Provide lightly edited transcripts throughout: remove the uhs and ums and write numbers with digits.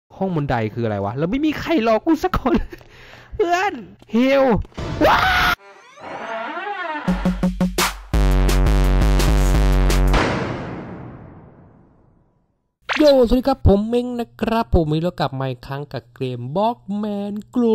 ห้องบันไดคืออะไรวะแล้วไม่มีใครรอกูสักคนเพื่อนเฮลว้าโยสวัสดีครับผมเม้งนะครับผมมีแล้วกลับมาอีกครั้งกับเกมบล็อกแมนโกล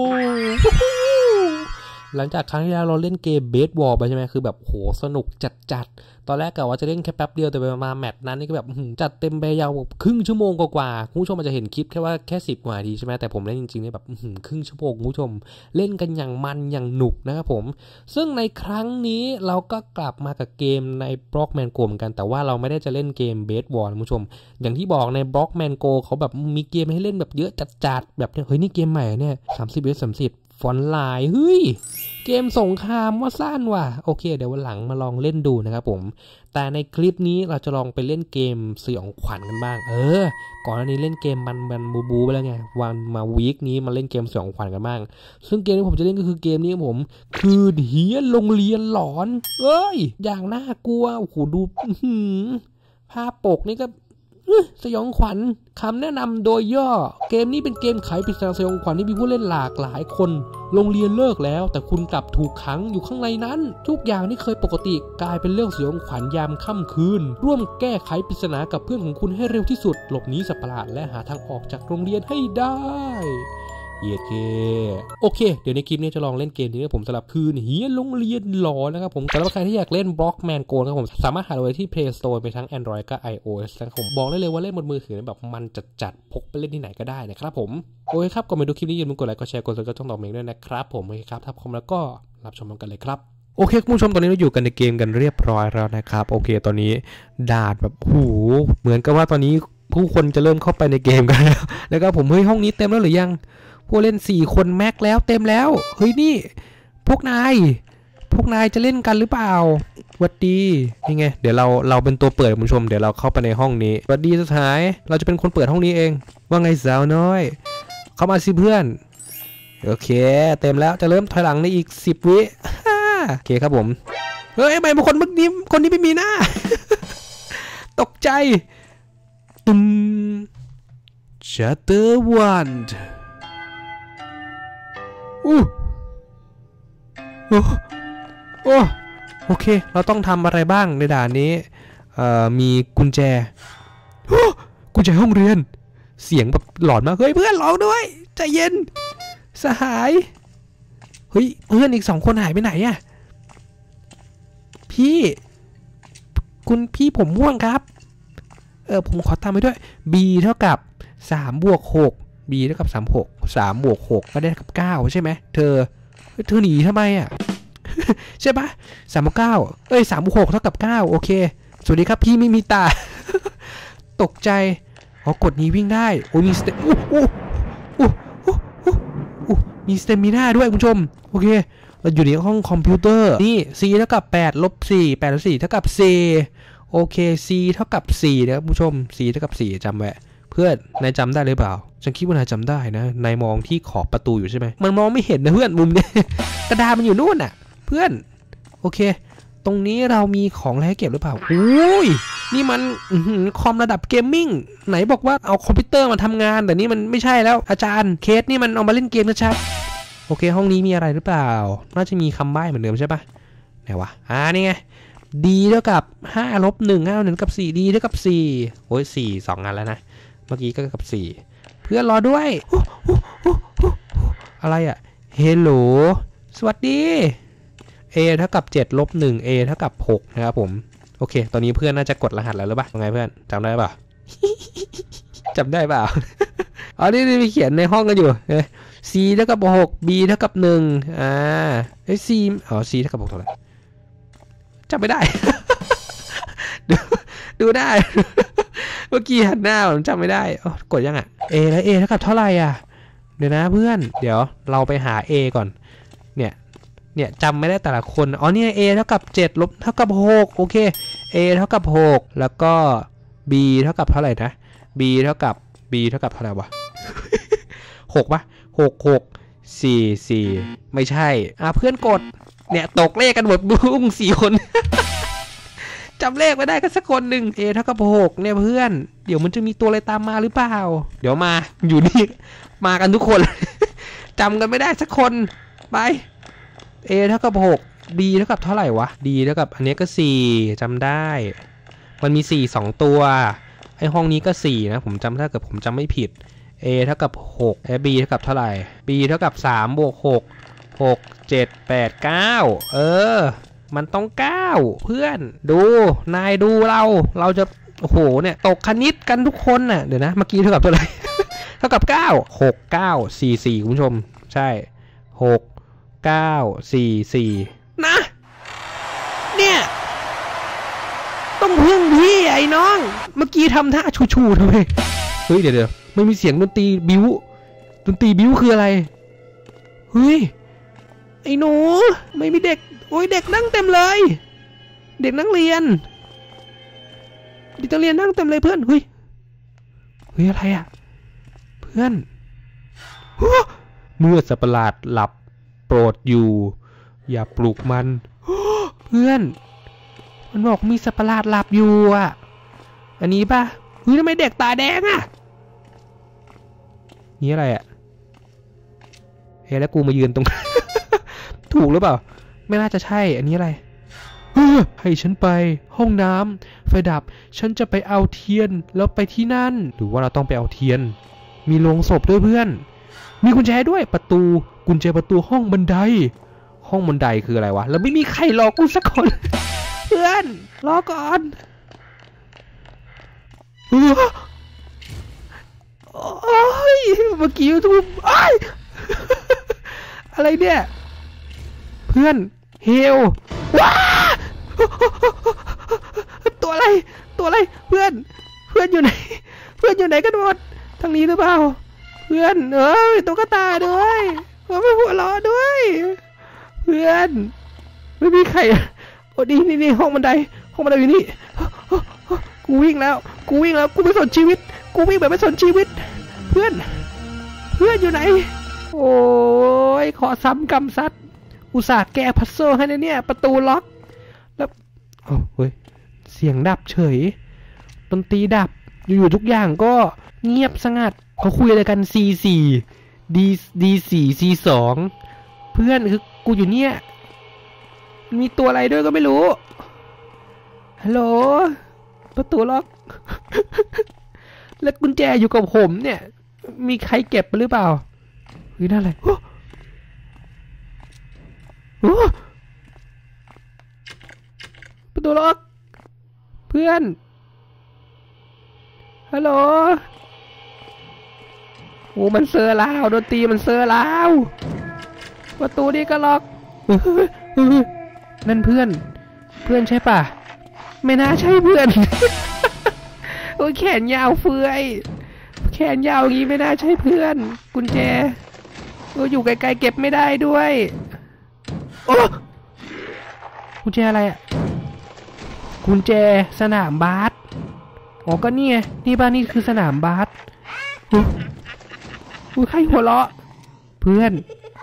หลังจากครั้งที่แล้วเราเล่นเกมเบสบอลไปใช่ไหมคือแบบโหสนุกจัดตอนแรกกะว่าจะเล่นแค่แป๊บเดียวแต่ไปมาแมตช์นั้นนี่ก็แบบจัดเต็มไปยาวครึ่งชั่วโมงกว่าคุณผู้ชมอาจจะเห็นคลิปแค่ว่าแค่10 กว่านาทีใช่ไหมแต่ผมเล่นจริงๆเนี่ยแบบครึ่งชั่วโมงคุณผู้ชมเล่นกันอย่างมันอย่างหนุกนะครับผมซึ่งในครั้งนี้เราก็กลับมากับเกมในบล็อกแมนโกเหมือนกันแต่ว่าเราไม่ได้จะเล่นเกมเบสบอลคุณผู้ชมอย่างที่บอกในบล็อกแมนโกเขาแบบมีเกมให้เล่นแบบเยอะจัดแบบเฮ้ยนี่เกมใหม่เนี่ย30 ฟอนต์ลายเฮ้ยเกมสงครามว่าสั้นว่ะโอเคเดี๋ยววันหลังมาลองเล่นดูนะครับผมแต่ในคลิปนี้เราจะลองไปเล่นเกมสยองขวัญกันบ้างก่อนหน้านี้เล่นเกมมันบูไปแล้วไงวันมาวีคนี้มาเล่นเกมสยองขวัญกันบ้างซึ่งเกมที่ผมจะเล่นก็คือเกมนี้ผมคืนเฮี้ยนโรงเรียนหลอนอย่างน่ากลัวโอ้โหดูภาพปกนี่ก็สยองขวัญคำแนะนำโดยย่อเกมนี้เป็นเกมไขปริศนาสยองขวัญที่มีผู้เล่นหลากหลายคนโรงเรียนเลิกแล้วแต่คุณกลับถูกขังอยู่ข้างในนั้นทุกอย่างที่เคยปกติกลายเป็นเรื่องสยองขวัญยามค่ำคืนร่วมแก้ไขปริศนากับเพื่อนของคุณให้เร็วที่สุดหลบหนีสัตว์ประหลาดและหาทางออกจากโรงเรียนให้ได้เย้โอเคเดี๋ยวในคลิปนี้จะลองเล่นเกมนี้ผมสำหรับคืนเฮี้ยนโรงเรียนหลอนนะครับผมสำหรับใครที่อยากเล่นบล็อกแมนโกนะครับผมสามารถหาไว้ที่ Play Store ไปทั้ง Android ก็ iOS นะครับผมบอกได้เลยว่าเล่นบนมือถือแบบมันจัดพกไปเล่นที่ไหนก็ได้นะครับผมโอเคครับก่อนไปดูคลิปนี้อย่าลืมกดไลค์กดแชร์กดซับสไครบ์ช่องต่อเมงด้วยนะครับผมโอเคครับถ้าพร้อมแล้วก็รับชมกันเลยครับโอเคคุณผู้ชมตอนนี้เราอยู่กันในเกมกันเรียบร้อยแล้วนะครับโอเคตอนนี้ดาดแบบเหมือนกับว่าตอนนี้ผู้คนจะเริ่มเข้าไปในเกมกันแล้วก็ผมเฮ้ยห้องนี้เต็มแล้วหรือยังผู้เล่น4 คนแม็กแล้วเต็มแล้วเฮ้ยนี่พวกนายจะเล่นกันหรือเปล่าสวัสดีนี่ไงเดี๋ยวเราเป็นตัวเปิดคุณผู้ชมเดี๋ยวเราเข้าไปในห้องนี้สวัสดีสุดท้ายเราจะเป็นคนเปิดห้องนี้เองว่าไงสาวน้อยเข้ามาสิเพื่อนโอเคเต็มแล้วจะเริ่มถอยหลังในอีก10 วิโอเคครับผมเฮ้ยทำไมบางคนเมื่อกี้คนนี้ไม่มีหน้า ตกใจตุ้ม Chapter 1โอเคเราต้องทำอะไรบ้างในด่านนี้มีกุญแจห้องเรียนเสียงแบบหลอนมากเฮ้ยเพื่อนร้องด้วยใจเย็นสหายเฮ้ยเพื่อนอีก2 คนหายไปไหนอะคุณพี่ผมม่วงครับผมขอตามไปด้วย b เท่ากับ3 บวก 6 b เท่ากับ3 บวก 6ก็ได้กับ9ใช่ไหมเธอหนีทำไมอ่ะ ใช่ปะ3 บวก 93 บวก 6เท่ากับ9โอเคสวัสดีครับพี่ไม่มีตา ตกใจกดนี้วิ่งได้มีสเตมีสเตมิน่าด้วยคุณผู้ชมโอเคเราอยู่ในห้องคอมพิวเตอร์นี่ c เท่ากับ8 ลบ 4 8 ลบ 4เท่ากับ 4โอเค c เท่ากับ4นะครับคุณผู้ชม c เท่ากับ4จำไว้เพื่อนนายจำได้หรือเปล่าฉันคิดว่านายจำได้นะนายมองที่ขอบประตูอยู่ใช่ไหมมันมองไม่เห็นนะเพื่อนมุมนี้ กระดาษมันอยู่นู่นน่ะเพื่อนโอเคตรงนี้เรามีของอะไรให้เก็บหรือเปล่าอุ้ยนี่มันคอมระดับเกมมิ่งไหนบอกว่าเอาคอมพิวเตอร์มาทำงานแต่นี่มันไม่ใช่แล้วอาจารย์เคสนี่มันเอามาเล่นเกมนะชัดโอเคห้องนี้มีอะไรหรือเปล่าน่าจะมีคำใบ้เหมือนเดิมใช่ปะไหนวะนี่ไง d เท่ากับ5 ลบ 1 5 1กับ4 d เท่ากับ4โอ้ย4 2 อันแล้วนะเมื่อกี้ก็กับ4เพื่อนรอด้วยอะไรอ่ะเฮลโหลสวัสดี a เท่ากับ7 ลบ 1 a เท่ากับ6นะครับผมโอเคตอนนี้เพื่อนน่าจะกดรหัสแล้วหรือเปล่าไงเพื่อนจำได้เปล่า จำได้เปล่า นี่มีเขียนในห้องกันอยู่c เท่ากับ6 b เท่ากับ1c c เท่ากับ6เท่าไหร่จำไม่ได้ ดูได้ เมื่อกี้หันหน้าผมจำไม่ได้กดยังอ่ะ a แล้ว a เท่ากับเท่าไหร่อ่ะเดี๋ยวนะเพื่อนเดี๋ยวเราไปหา a ก่อนเนี่ยจำไม่ได้แต่ละคนนี่ a เท่ากับ7 ลบเท่ากับ6โอเค a เท่ากับ6แล้วก็ b เท่ากับเท่าไหร่นะ b เท่ากับเท่าไหร่วะ 6 ป่ะ6 4 ไม่ใช่เพื่อนกดเนี่ยตกเลขกันหมดบุ้ง4 คนจำเลขไม่ได้ก็สักคนหนึ่งเท่ากับ6เนี่ยเพื่อนเดี๋ยวมันจะมีตัวอะไรตามมาหรือเปล่าเดี๋ยวมาอยู่นี่มากันทุกคน จำกันไม่ได้สักคนไปเท่ากับ6 B เท่ากับเท่าไหร่วะ D เท่ากับอันนี้ก็4จำได้มันมี4 2ตัวไอห้องนี้ก็4นะผมจำถ้าเกิดผมจำไม่ผิดเท่ากับ6B เท่ากับเท่าไหร่ B เท่ากับ3 บวก 6 6 7 8 9มันต้อง9เพื่อนดูนายดูเราจะโอ้โหเนี่ยตกคณิตกันทุกคนน่ะเดี๋ยวนะเมื่อกี้เท่ากับเท่าไหร่ เท่ากับ9 6 9 4 4คุณผู้ชมใช่6 9 4 4นะเนี่ยต้องพึ่งพี่ไอ้น้องเมื่อกี้ทำท่าชูทำไมเฮ้ยเดี๋ยวไม่มีเสียงดนตรีบิ้วคืออะไรเฮ้ยไอ้หนูไม่มีเด็กโอ้ยเด็กนั่งเต็มเลยเด็กนั่งเรียนเด็กนักเรียนนั่งเต็มเลยเพื่อนเฮ้ยอะไรอ่ะเพื่อนเมื่อสัตว์ประหลาดหลับโปรดอยู่อย่าปลุกมันเพื่อนมันบอกมีสัตว์ประหลาดหลับอยู่อ่ะอันนี้ป่ะเฮ้ยทำไมเด็กตาแดงอ่ะนี่อะไรอ่ะแล้วกูมายืนตรง ถูกหรือเปล่าไม่น่าจะใช่อันนี้อะไรให้ฉันไปห้องน้ำไฟดับฉันจะไปเอาเทียนแล้วไปที่นั่นหรือว่าเราต้องไปเอาเทียนมีโลงศพด้วยเพื่อนมีกุญแจด้วยกุญแจประตูห้องบันไดคืออะไรวะแล้วไม่มีใครรอกูสักคน เพื่อนรอก่อนโอ้ยเมื่อกี้ยูทูบอะไรเนี่ยเพื่อนเฮลว้าตัวอะไรเพื่อนอยู่ไหนกันหมดทางนี้หรือเปล่าเพื่อนตุ๊กตาด้วยไม่หัวล้อด้วยเพื่อนไม่มีใครโอ้นี่ห้องบันไดอยู่นี่กูวิ่งแล้วกูไม่สนชีวิตกูวิ่งแบบไม่สนชีวิตเพื่อนอยู่ไหนโอ้ยขอซ้ำกำซัดอุตส่าห์แก้พัซเซิลให้เนี่ยประตูล็อกแล้วเฮ้ยเสียงดับเฉยดนตรีดับอยู่ทุกอย่างก็เงียบสงัดเขาคุยอะไรกัน C4 D4 C2 เพื่อนคือกูอยู่เนี่ยมีตัวอะไรด้วยก็ไม่รู้ฮัลโหลประตูล็อก แล้วกุญแจอยู่กับผมเนี่ยมีใครเก็บไปหรือเปล่าหรือนั่นอะไรประตูล็อกเพื่อนฮัลโหลโอ้มันเซอร์ลาวดนตรีมันเซอร์ลาวประตูนี้ก็ล็อกนั่นเพื่อนใช่ป่ะไม่น่าใช่เพื่อน โอ้แขนยาวเฟือยแขนยาวงี้ไม่น่าใช่เพื่อนกุญแจอยู่ไกลๆเก็บไม่ได้ด้วยโอ้กุญแจอะไรอ่ะกุญแจสนามบาสอ๋อก็นี่บ้านนี่คือสนามบาสใครหัวเราะเพื่อน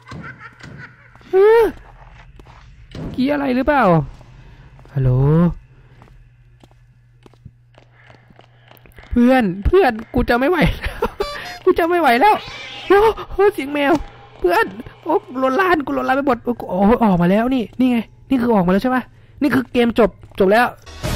กี้อะไรหรือเปล่าฮัลโหลเพื่อนกูจะไม่ไหวแล้วโอ้เสียงแมวเพื่อนโอ้กูลนลานไปหมดโอ้ออกมาแล้วนี่ไงนี่คือออกมาแล้วใช่ปะนี่คือเกมจบแล้ว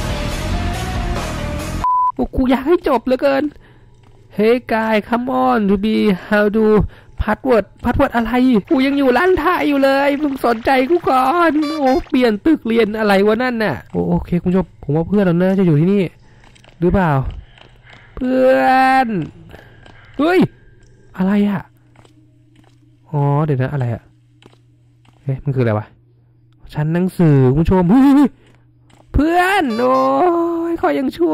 โอ้กูอยากให้จบเหลือเกิน Hey guy come on to be how do password อะไรกูยังอยู่ร้านท่าอยู่เลยมึงสนใจกูก่อนโอ้เปลี่ยนตึกเรียนอะไรวะนั่นน่ะโอเคคุณผู้ชมผมว่าเพื่อนเราน่าจะอยู่ที่นี่หรือเปล่าเพื่อนเฮ้ยอะไรอ่ะอ๋อเดี๋ยวนะอะไรอ่ะมันคืออะไรวะชั้นหนังสือคุณผู้ชมเพื่อนโอ้ยขอยังชั่ว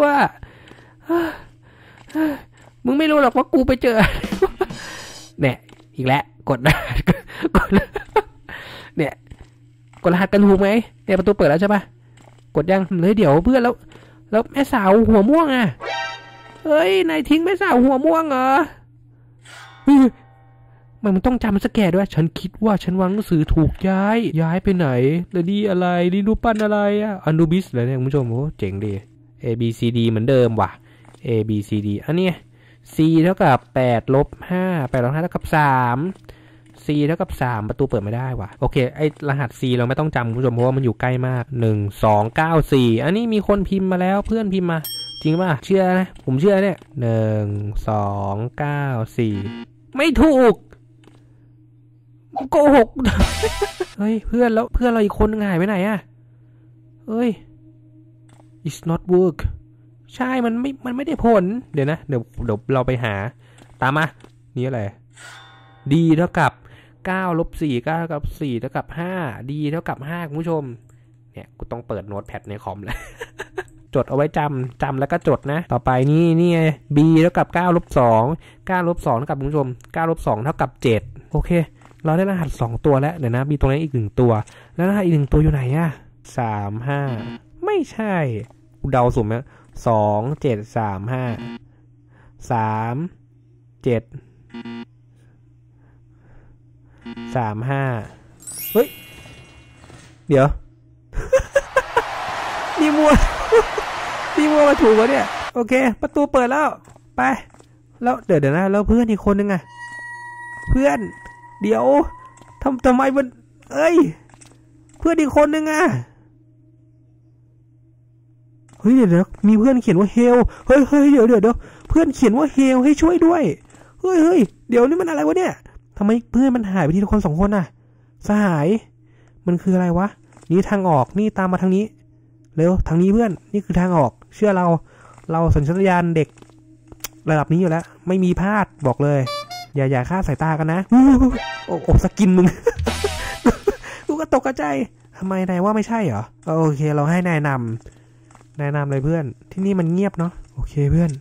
มึงไม่รู้หรอกว่ากูไปเจอเนี่ยอีกแล้วกดเนี่ยกดรหัสกันถูกไหมเนี่ยประตูเปิดแล้วใช่ปะกดยังเลยเดี๋ยวเพื่อนแล้วแม่สาวหัวม่วงอ่ะเฮ้ยนายทิ้งแม่สาวหัวม่วงเหรอมันต้องจำสแกนด้วยฉันคิดว่าฉันวางหนังสือถูกย้ายไปไหนแล้วนี่อะไรนี่รูปปั้นอะไรอะอนูบิสเลยเนี่ยคุณผู้ชมโอ้เจ๋งดี A B C D เหมือนเดิมว่ะ A B C D อันนี้ C เท่ากับ8 ลบ 5 8 ลบ 5เท่ากับ3 C เท่ากับ3ประตูเปิดไม่ได้ว่ะโอเคไอรหัส C เราไม่ต้องจำคุณผู้ชมเพราะว่ามันอยู่ใกล้มาก1 2 9 4อันนี้มีคนพิมพ์มาแล้วเพื่อนพิมพ์มาจริงป่ะเชื่อนะผมเชื่อเนี่ย1 2 9 4ไม่ถูกโกหก เฮ้ยเพื่อนเราอีกคนหายไปไหนอะเฮ้ย it's not work ใช่มันไม่ได้ผลเดี๋ยวเราไปหาตามมานี่อะไร d เท่ากับ9 ลบ 4 9 เท่ากับ4เท่ากับ5 d เท่ากับ5คุณผู้ชมเนี่ยกูต้องเปิดโน้ตแพดในคอมแล้ว จดเอาไว้จำแล้วก็จดนะต่อไปนี่ไง b เท่ากับ9 ลบ 2 9 ลบ 2เท่ากับคุณผู้ชม9 ลบ 2เท่ากับ7โอเคเราได้รหัส2ตัวแล้วเดี๋ยวนะมีตรงนี้อีก1ตัวแล้วรหัสอีก1ตัวอยู่ไหนอะ3 5ไม่ใช่กูเดาสุ่มนะ2 7 3 5 3 7 3 5เฮ้ยเดี๋ยว นี่มัวมาถูกวะเนี่ยโอเคประตูเปิดแล้วไปแล้วเดี๋ยวนะแล้วเพื่อนอีกคนนึงอะเพื่อนเดี๋ยวทำไมมันเอ้ยเพื่อนอีกคนนึงอะเฮ้ยเดี๋ยวมีเพื่อนเขียนว่าเฮลเฮ้ยเดี๋ยวเพื่อนเขียนว่าเฮลให้ช่วยด้วยเฮ้ยเดี๋ยวนี่มันอะไรวะเนี่ยทำไมเพื่อนมันหายไปทีละคน2คนอะสหายมันคืออะไรวะนี่ทางออกนี่ตามมาทางนี้เร็วทางนี้เพื่อนนี่คือทางออกเชื่อเราสัญชาตญาณเด็กระดับนี้อยู่แล้วไม่มีพลาดบอกเลยอย่าฆ่าสายตากันนะโอ้สกินมึง กูก็ตกใจทำไมนายว่าไม่ใช่เหรอโอเคเราให้นายนำเลยเพื่อนที่นี่มันเงียบเนาะโอเคเพื่อน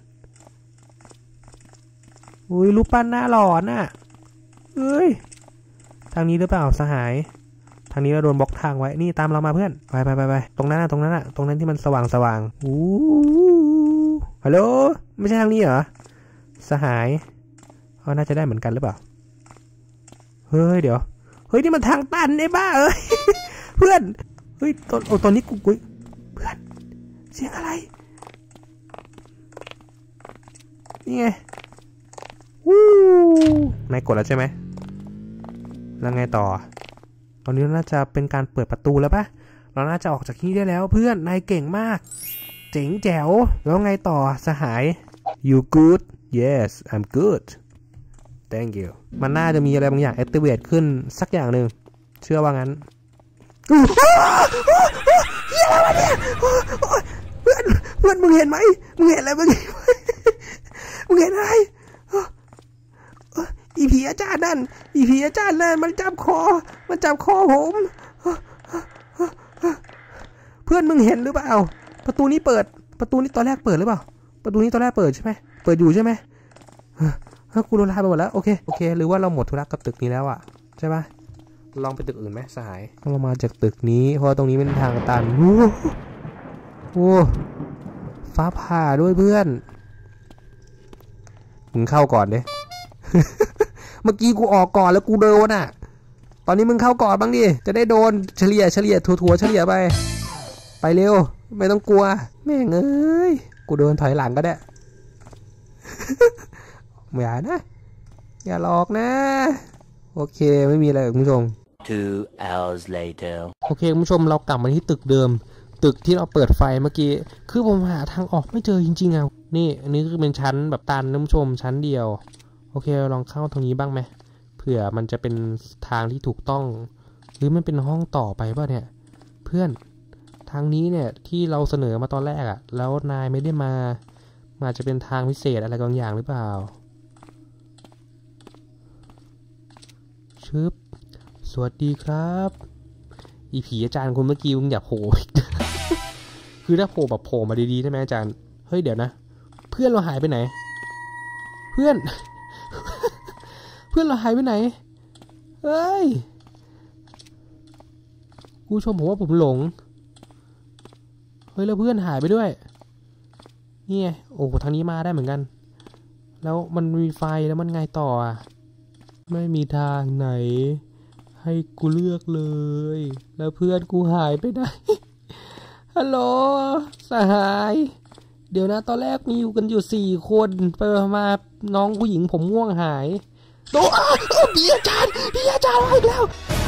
อุ้ยรูปปั้นหน้าหลอนน่ะเอ้ยทางนี้หรือเปล่าสหายทางนี้เราโดนบล็อกทางไว้นี่ตามเรามาเพื่อนไปตรงนั้นตรงนั้นที่มันสว่างฮัลโหลไม่ใช่ทางนี้เหรอสหายน่าจะได้เหมือนกันหรือเปล่าเฮ้ยเดี๋ยวเฮ้ยนี่มันทางตันไอ้บ้าเอ้ย เพื่อนเฮ้ยตอนนี้กูเพื่อนเสียงอะไรนี่ไงนายกดแล้วใช่ไหมแล้วไงต่อตอนนี้น่าจะเป็นการเปิดประตูแล้วปะเราน่าจะออกจากที่ได้แล้วเพื่อนนายเก่งมากเจ๋งแจ๋วแล้วไงต่อสหาย you good yes I'm good thank you มันน่าจะมีอะไรบางอย่าง activate ขึ้นสักอย่างหนึ่งเชื่อว่างั้นเฮ้ยอะไรวะเนี่ยเพื่อนมึงเห็นไหมมึงเห็นอะไรมึงเห็นอะไรอีผีอาจารย์นั่นมันจับคอผมเพื่อนมึงเห็นหรือเปล่าประตูนี้ตอนแรกเปิดหรือเปล่าประตูนี้ตอนแรกเปิดใช่ไหมเปิดอยู่ใช่ไหมกูโดนลาไปหมดแล้วโอเคหรือว่าเราหมดธุระกับตึกนี้แล้วอ่ะใช่ปะลองไปตึกอื่นไหมสหายเรามาจากตึกนี้เพราะตรงนี้เป็นทางตันโอ้ฟ้าผ่าด้วยเพื่อนมึงเข้าก่อนดิ เมื่อกี้กูออกก่อนแล้วกูโดนอ่ะตอนนี้มึงเข้าก่อนบ้างดิจะได้โดนเฉลี่ยถั่วเฉลี่ยไปเร็วไม่ต้องกลัวแม่งเอ้ยกูเดินถอยหลังก็ได้ อย่าหลอกนะโอเคไม่มีอะไรคุณผู้ชม 2 hours later โอเคคุณผู้ชมเรากลับมาที่ตึกเดิมตึกที่เราเปิดไฟเมื่อกี้คือผมหาทางออกไม่เจอจริงๆอ่ะนี่อันนี้คือเป็นชั้นแบบตันคุณผู้ชมชั้นเดียวโอเคลองเข้าตรงนี้บ้างไหมเผื่อมันจะเป็นทางที่ถูกต้องหรือมันเป็นห้องต่อไปป่ะเนี่ยเพื่อนทางนี้เนี่ยที่เราเสนอมาตอนแรกอ่ะแล้วนายไม่ได้มาจะเป็นทางพิเศษอะไรบางอย่างหรือเปล่าชึบสวัสดีครับอีผีอาจารย์คนเมื่อกี้มึงอย่าโผล่ คือถ้าโผล่แบบโผล่มาดีๆได้ไหมอาจารย์เฮ้ยเดี๋ยวนะเพื่อนเราหายไปไหนเพื่อน เราหายไปไหนเฮ้ยผู้ชมผมว่าผมหลงเฮ้ยแล้วเพื่อนหายไปด้วยนี่ไงโอ้ทางนี้มาได้เหมือนกันแล้วมันมีไฟแล้วมันไงต่ออ่ะไม่มีทางไหนให้กูเลือกเลยแล้วเพื่อนกูหายไปไหน ฮัลโหลสหายเดี๋ยวนะตอนแรกมีอยู่กันอยู่4 คนไปมาน้องผู้หญิงผมม่วงหายโตพี่อาจารย์มาอีกแล้ว